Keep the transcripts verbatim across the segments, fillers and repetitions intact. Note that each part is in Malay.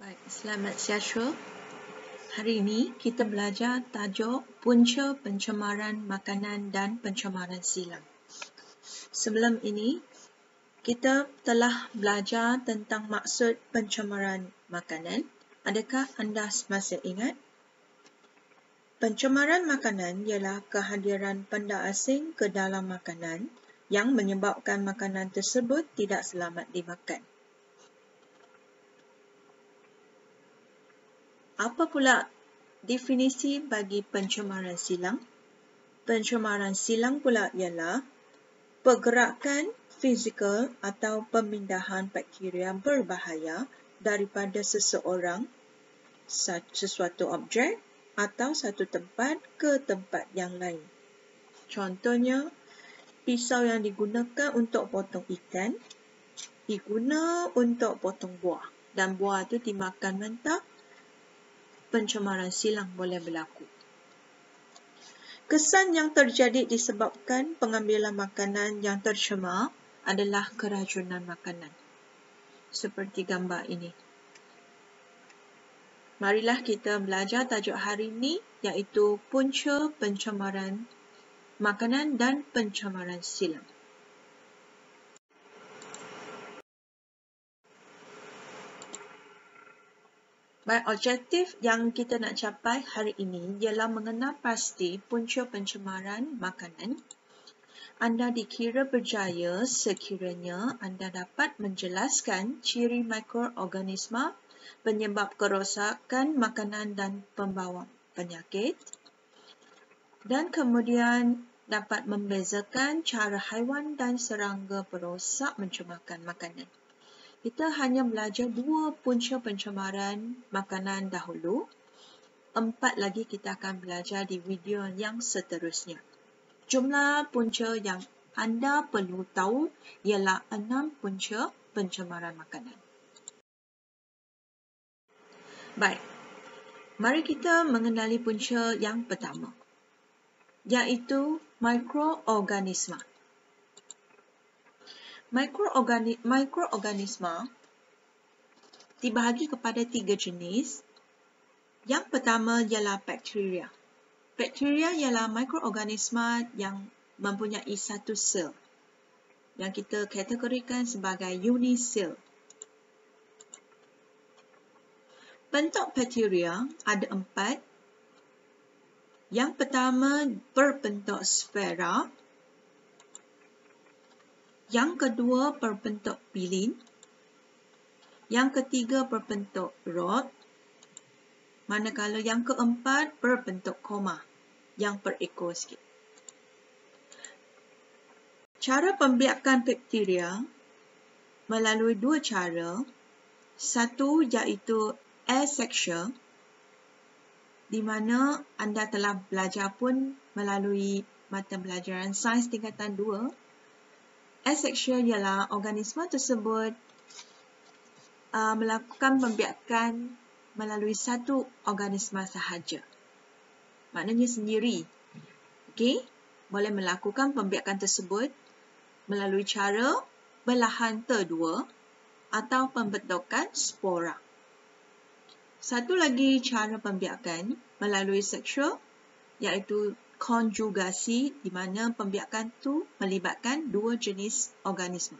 Baik, selamat siang. Hari ini kita belajar tajuk punca pencemaran makanan dan pencemaran silang. Sebelum ini, kita telah belajar tentang maksud pencemaran makanan. Adakah anda masih ingat? Pencemaran makanan ialah kehadiran benda asing ke dalam makanan yang menyebabkan makanan tersebut tidak selamat dimakan. Apa pula definisi bagi pencemaran silang? Pencemaran silang pula ialah pergerakan fizikal atau pemindahan bakteria berbahaya daripada seseorang, sesuatu objek atau satu tempat ke tempat yang lain. Contohnya, pisau yang digunakan untuk potong ikan diguna untuk potong buah dan buah itu dimakan mentah. Pencemaran silang boleh berlaku. Kesan yang terjadi disebabkan pengambilan makanan yang tercemar adalah keracunan makanan. Seperti gambar ini. Marilah kita belajar tajuk hari ini iaitu punca pencemaran makanan dan pencemaran silang. Baik, objektif yang kita nak capai hari ini ialah mengenal pasti punca pencemaran makanan. Anda dikira berjaya sekiranya anda dapat menjelaskan ciri mikroorganisma penyebab kerosakan makanan dan pembawa penyakit, dan kemudian dapat membezakan cara haiwan dan serangga perosak mencemarkan makanan. Kita hanya belajar dua punca pencemaran makanan dahulu. Empat lagi kita akan belajar di video yang seterusnya. Jumlah punca yang anda perlu tahu ialah enam punca pencemaran makanan. Baik, mari kita mengenali punca yang pertama, iaitu mikroorganisma. Mikroorgani- mikroorganisma dibahagi kepada tiga jenis. Yang pertama ialah bakteria. Bakteria ialah mikroorganisma yang mempunyai satu sel yang kita kategorikan sebagai unisel. Bentuk bakteria ada empat. Yang pertama berbentuk sfera. Yang kedua berbentuk pilin. Yang ketiga berbentuk rod. Manakala yang keempat berbentuk koma yang berekor sikit. Cara pembiakan bakteria melalui dua cara. Satu iaitu asexual, di mana anda telah belajar pun melalui mata pelajaran sains tingkatan dua. Asexual ialah organisma tersebut uh, melakukan pembiakan melalui satu organisma sahaja. Maknanya sendiri. Okey, boleh melakukan pembiakan tersebut melalui cara belahan terdua atau pembentukan spora. Satu lagi cara pembiakan melalui seksual iaitu konjugasi, di mana pembiakan itu melibatkan dua jenis organisma.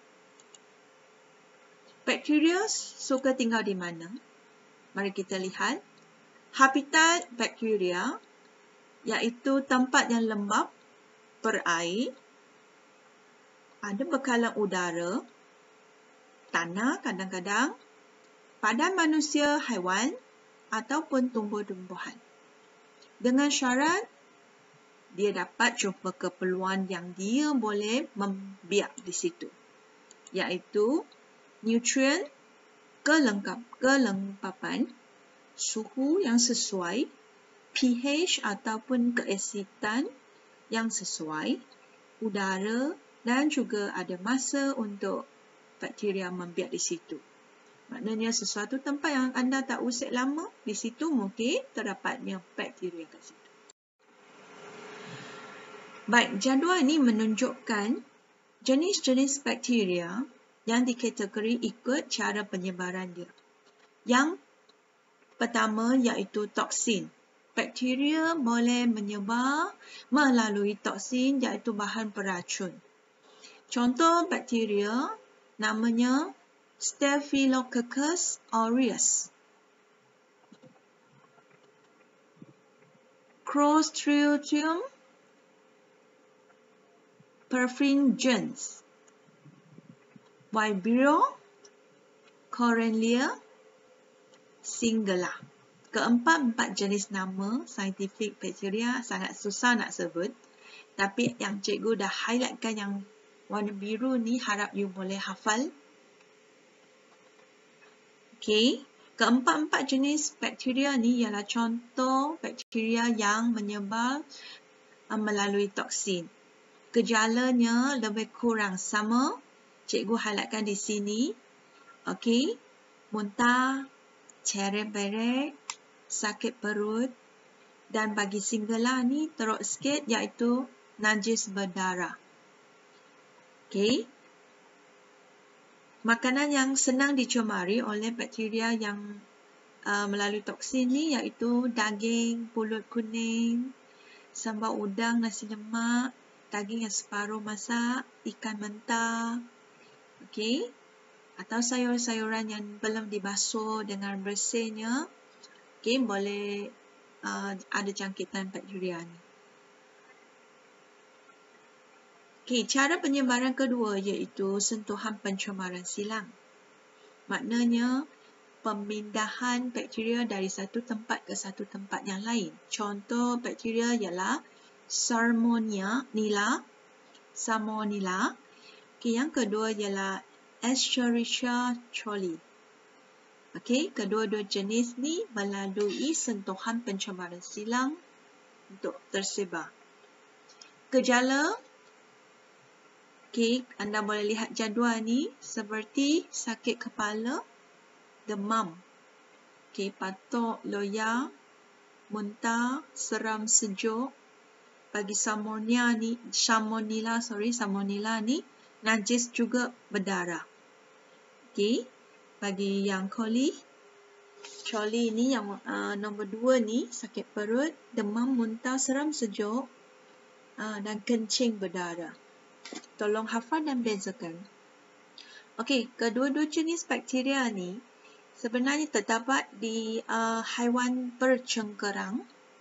Bakteria suka tinggal di mana? Mari kita lihat. Habitat bakteria iaitu tempat yang lembap, berair, ada bekalan udara, tanah kadang-kadang, padan manusia, haiwan ataupun tumbuh-tumbuhan. Dengan syarat dia dapat jumpa keperluan yang dia boleh membiak di situ, iaitu nutrien, kelengkap, kelengkapan, suhu yang sesuai, pH ataupun keasidan yang sesuai, udara dan juga ada masa untuk bakteria membiak di situ. Maknanya sesuatu tempat yang anda tak usik lama, di situ mungkin terdapatnya bakteria kat situ. Baik, jadual ini menunjukkan jenis-jenis bakteria yang dikategori ikut cara penyebaran dia. Yang pertama iaitu toksin. Bakteria boleh menyebar melalui toksin iaitu bahan beracun. Contoh bakteria namanya Staphylococcus aureus, Clostridium perfringens, Vibrio, Corellia, Shigella. Keempat-empat jenis nama saintifik bakteria sangat susah nak sebut. Tapi yang cikgu dah highlightkan yang warna biru ni, harap you boleh hafal. Okey. Keempat-empat jenis bakteria ni ialah contoh bakteria yang menyebar uh, melalui toksin. Gejalanya lebih kurang sama. Cikgu highlightkan di sini. Okey. Muntah, ceret-beret, sakit perut, dan bagi Shigella ni teruk sikit iaitu najis berdarah. Okey. Makanan yang senang dicemari oleh bakteria yang uh, melalui toksin ni iaitu daging, pulut kuning, sambal udang, nasi lemak, daging yang separuh masak, ikan mentah, okey, atau sayur-sayuran yang belum dibasuh dengan bersihnya, okey, boleh uh, ada jangkitan bakteria ni. Okey, cara penyebaran kedua iaitu sentuhan pencemaran silang. Maknanya pemindahan bakteria dari satu tempat ke satu tempat yang lain. Contoh bakteria ialah Salmonella, Salmonella. Okey, yang kedua ialah Escherichia coli. Okey, kedua-dua jenis ni melalui sentuhan pencemaran silang untuk tersebar. Gejala, okey, anda boleh lihat jadual ni seperti sakit kepala, demam, okey, batuk, loya, muntah, seram sejuk. Bagi Salmonella ni, Salmonella, sorry, Salmonella ni najis juga berdarah. Okey, bagi yang coli, coli ni yang uh, nombor dua ni sakit perut, demam, muntah, seram sejuk uh, dan kencing berdarah. Tolong hafal dan bezakan. Okey, kedua-dua jenis bakteria ni sebenarnya terdapat di uh, haiwan bercengkerang.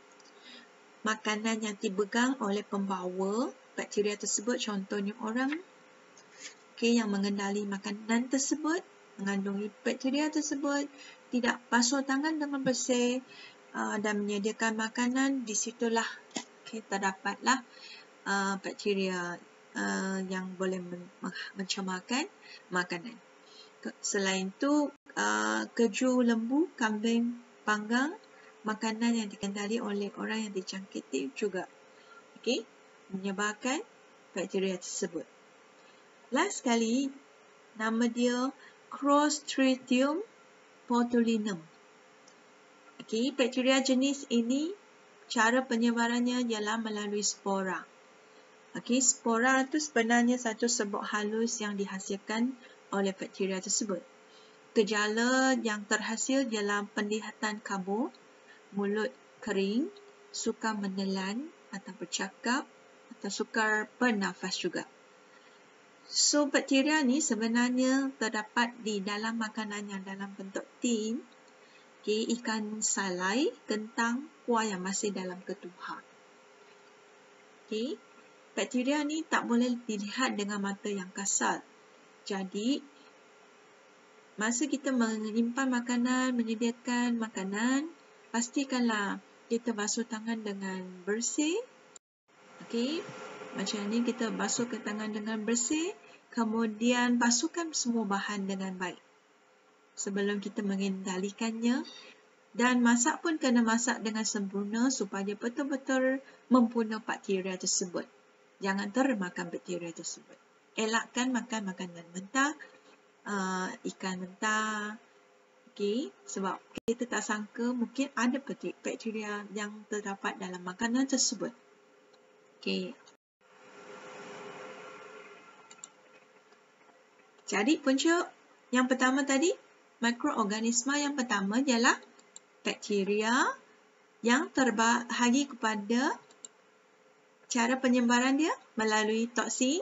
Makanan yang dipegang oleh pembawa bakteria tersebut, contohnya orang, okey, yang mengendali makanan tersebut, mengandungi bakteria tersebut, tidak basuh tangan dengan bersih uh, dan menyediakan makanan, di situlah okey, terdapatlah uh, bakteria Uh, yang boleh men mencemarkan makanan. Selain itu, uh, keju lembu, kambing panggang, makanan yang dikendali oleh orang yang dijangkiti juga, okay, menyebabkan bakteria tersebut. Last sekali, nama dia Clostridium botulinum. Okay, bakteria jenis ini, cara penyebarannya ialah melalui spora. Okey, spora itu sebenarnya satu serbuk halus yang dihasilkan oleh bakteria tersebut. Gejala yang terhasil ialah penglihatan kabur, mulut kering, sukar menelan atau bercakap, atau sukar bernafas juga. So, bakteria ni sebenarnya terdapat di dalam makanan yang dalam bentuk tin, okay, ikan salai, kentang, kuah yang masih dalam ketuhar. Okay. Bakteria ni tak boleh dilihat dengan mata yang kasar. Jadi, masa kita menyimpan makanan, menyediakan makanan, pastikanlah kita basuh tangan dengan bersih. Okey, macam ni kita basuh ke tangan dengan bersih, kemudian basuhkan semua bahan dengan baik sebelum kita mengendalikannya. Dan masak pun kena masak dengan sempurna supaya betul-betul membunuh bakteria tersebut. Jangan termakan bakteria tersebut. Elakkan makan makanan mentah, uh, ikan mentah. Okay, sebab kita tak sangka mungkin ada bakteria yang terdapat dalam makanan tersebut. Okay. Jadi punca yang pertama tadi, mikroorganisma yang pertama ialah bakteria yang terbahagi kepada cara penyebaran dia melalui toksin,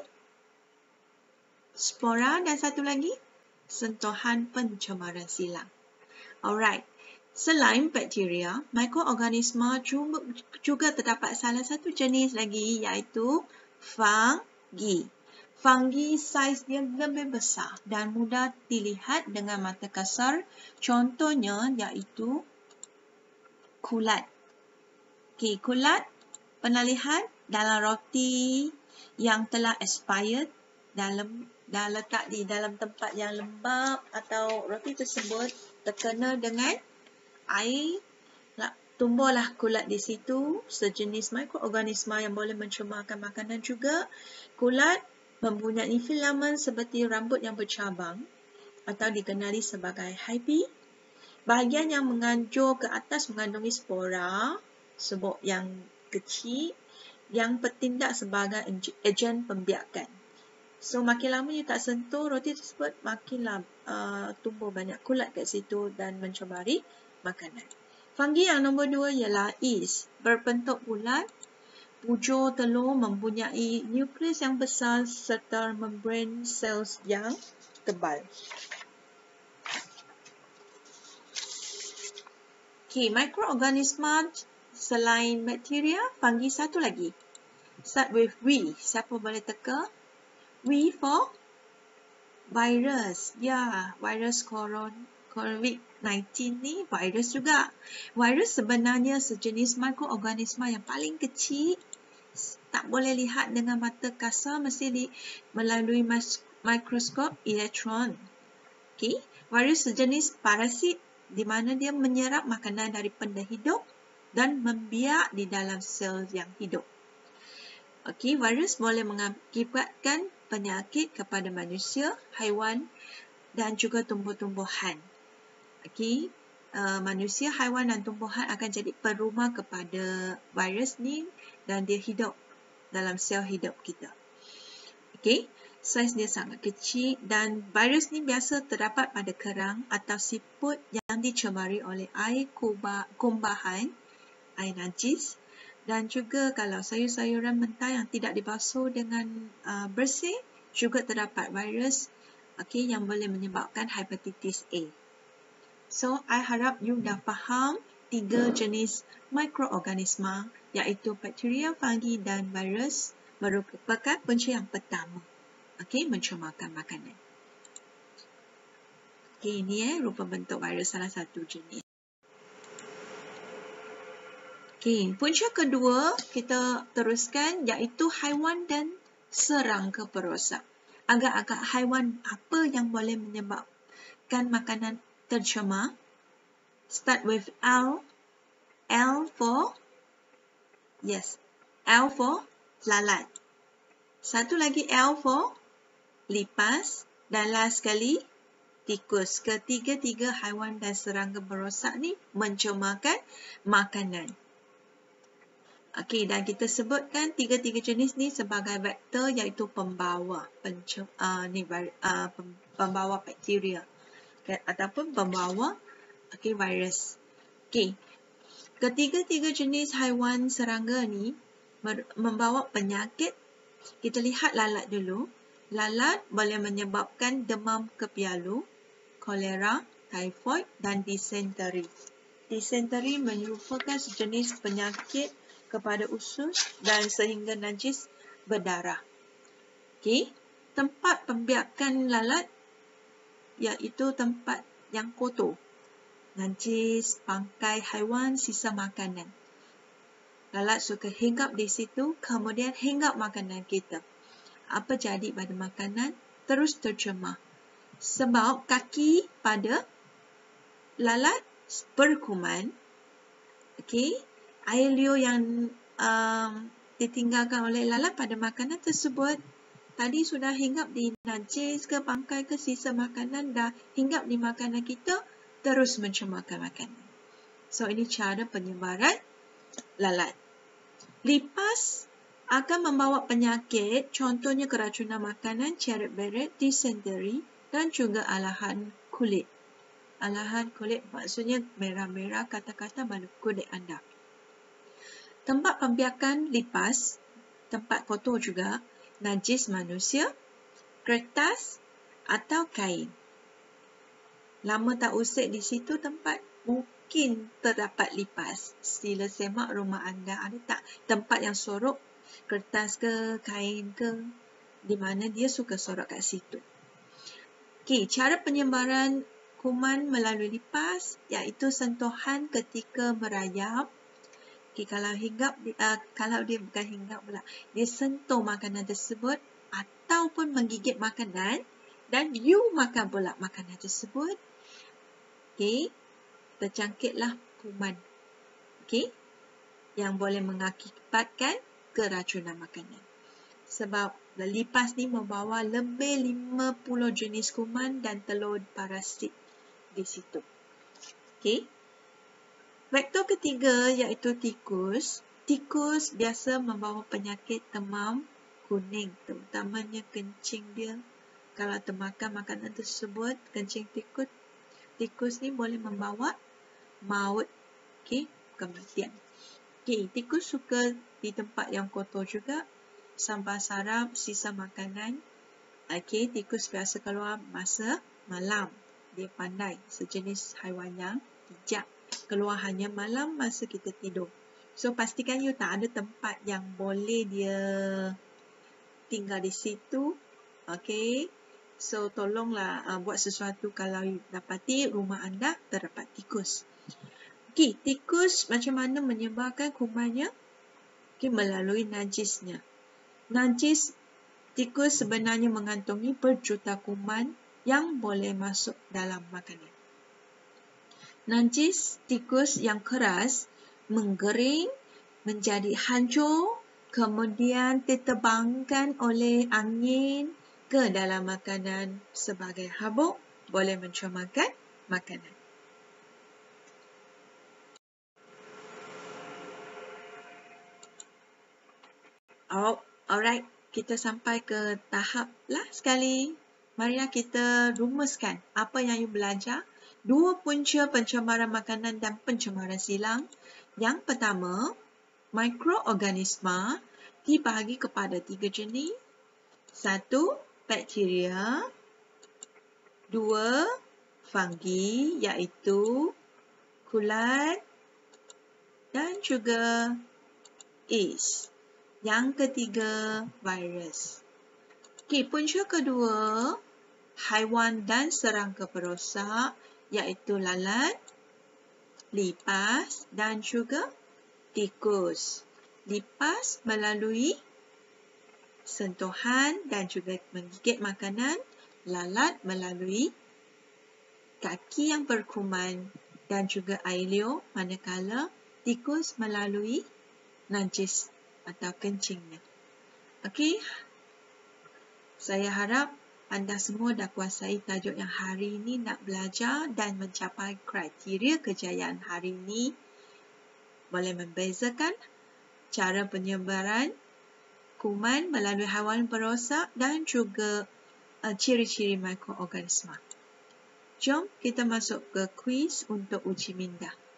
spora dan satu lagi sentuhan pencemaran silang. Alright. Selain bakteria, mikroorganisma juga terdapat salah satu jenis lagi iaitu fungi. Fungi saiz dia lebih besar dan mudah dilihat dengan mata kasar. Contohnya iaitu kulat. Okay, kulat pernah lihat dalam roti yang telah expired dalam dah letak di dalam tempat yang lembap atau roti tersebut terkena dengan air, tumbuhlah kulat di situ, sejenis mikroorganisma yang boleh mencemarkan makanan juga. Kulat mempunyai filamen seperti rambut yang bercabang atau dikenali sebagai hyphae. Bahagian yang menganjur ke atas mengandungi spora, sebut yang kecil, yang bertindak sebagai ejen pembiakan. So, makin lama you tak sentuh roti tersebut, makinlah uh, tumbuh banyak kulat kat situ dan mencemari makanan. Fungi yang nombor dua ialah yeast. Berbentuk bulat, bujur telur mempunyai nukleus yang besar serta membran sel yang tebal. Okay, mikroorganisma selain bakteria, fungi satu lagi. Start with V. Siapa boleh teka? V for virus. Ya, virus koron. covid sembilan belas ni virus juga. Virus sebenarnya sejenis mikroorganisma yang paling kecil. Tak boleh lihat dengan mata kasar, mesti di, melalui mikroskop elektron. Okay. Virus sejenis parasit di mana dia menyerap makanan dari benda hidup dan membiak di dalam sel yang hidup. Okay. Virus boleh mengakibatkan penyakit kepada manusia, haiwan dan juga tumbuh-tumbuhan. Okay, uh, manusia, haiwan dan tumbuhan akan jadi perumah kepada virus ni dan dia hidup dalam sel hidup kita. Okay, saiz dia sangat kecil dan virus ni biasa terdapat pada kerang atau siput yang dicemari oleh air kumbahan, air najis, dan juga kalau sayur-sayuran mentah yang tidak dibasuh dengan uh, bersih juga terdapat virus, okay, yang boleh menyebabkan hepatitis A. So, I harap you dah faham tiga jenis mikroorganisma iaitu bakteria, fungi dan virus merupakan punca yang pertama. Okay, mencemarkan makanan. Okay, ini eh rupa bentuk virus salah satu jenis. Okay, punca kedua kita teruskan iaitu haiwan dan serangga perosak. Agak-agak haiwan apa yang boleh menyebabkan makanan tercemar? Start with L. L for, yes, L for lalat. Satu lagi L for lipas dan last sekali tikus. Ketiga-tiga haiwan dan serangga perosak ni mencemarkan makanan. Okey, dan kita sebutkan tiga-tiga jenis ni sebagai vektor iaitu pembawa pencem, uh, ni, uh, pembawa bakteria ataupun pembawa okay, virus. Okey, ketiga-tiga jenis haiwan serangga ni membawa penyakit. Kita lihat lalat dulu. Lalat boleh menyebabkan demam kepialu, kolera, typhoid dan disenteri. Disenteri merupakan sejenis penyakit kepada usus dan sehingga najis berdarah. Okey, tempat pembiakan lalat iaitu tempat yang kotor, najis, bangkai haiwan, sisa makanan. Lalat suka hinggap di situ, kemudian hinggap makanan kita. Apa jadi pada makanan? Terus tercemar. Sebab kaki pada lalat berkuman. Okey, air liur yang um, ditinggalkan oleh lalat pada makanan tersebut tadi sudah hinggap di najis ke bangkai ke sisa makanan, dah hinggap di makanan kita, terus mencemarkan makanan. So, ini cara penyebaran lalat. Lipas akan membawa penyakit, contohnya keracunan makanan, ceret beret, disenteri dan juga alahan kulit. alahan kulit maksudnya merah-merah kata-kata mana kulit anda. Tempat pembiakan lipas, tempat kotor juga, najis manusia, kertas atau kain. Lama tak usik di situ tempat mungkin terdapat lipas. Sila semak rumah anda ada tak tempat yang sorok kertas ke, kain ke, di mana dia suka sorok kat situ. Okey, cara penyebaran kuman melalui lipas iaitu sentuhan ketika merayap. Okay, kalau hinggap, uh, kalau dia bukan hinggap pula, dia sentuh makanan tersebut ataupun menggigit makanan dan you makan pula makanan tersebut, okay, terjangkitlah kuman, okay, yang boleh mengakibatkan keracunan makanan. Sebab lipas ni membawa lebih lima puluh jenis kuman dan telur parasit di situ. Okay. Vektor ketiga iaitu tikus. Tikus biasa membawa penyakit demam kuning, terutamanya kencing dia. Kalau termakan makanan tersebut, kencing tikus, tikus ni boleh membawa maut, okay, kematian. Okay, tikus suka di tempat yang kotor juga, sampah sarap, sisa makanan. Okay, tikus biasa keluar masa malam. Dia pandai, sejenis haiwan yang bijak. Keluar hanya malam masa kita tidur. So, pastikan you tak ada tempat yang boleh dia tinggal di situ. Okay. So, tolonglah uh, buat sesuatu kalau you dapati rumah anda terdapat tikus. Okay, tikus macam mana menyebarkan kumannya? Okay, melalui najisnya. Najis tikus sebenarnya mengantongi berjuta kuman yang boleh masuk dalam makanan. Najis tikus yang keras menggering, menjadi hancur, kemudian diterbangkan oleh angin ke dalam makanan sebagai habuk, boleh mencemarkan makanan. Oh, alright, kita sampai ke tahap last sekali. Marilah kita rumuskan apa yang you belajar. Dua punca pencemaran makanan dan pencemaran silang. Yang pertama, mikroorganisma dibahagi kepada tiga jenis. Satu, bakteria. Dua, fungi iaitu kulat dan juga yeast. Yang ketiga, virus. Okey, punca kedua, haiwan dan serangga perosak iaitu lalat, lipas dan juga tikus. Lipas melalui sentuhan dan juga menggigit makanan, lalat melalui kaki yang berkuman dan juga air liur, manakala tikus melalui najis atau kencingnya. Okey, saya harap anda semua dah kuasai tajuk yang hari ini nak belajar dan mencapai kriteria kejayaan hari ini. Boleh membezakan cara penyebaran kuman melalui haiwan perosak dan juga uh, ciri-ciri mikroorganisma. Jom kita masuk ke kuis untuk uji minda.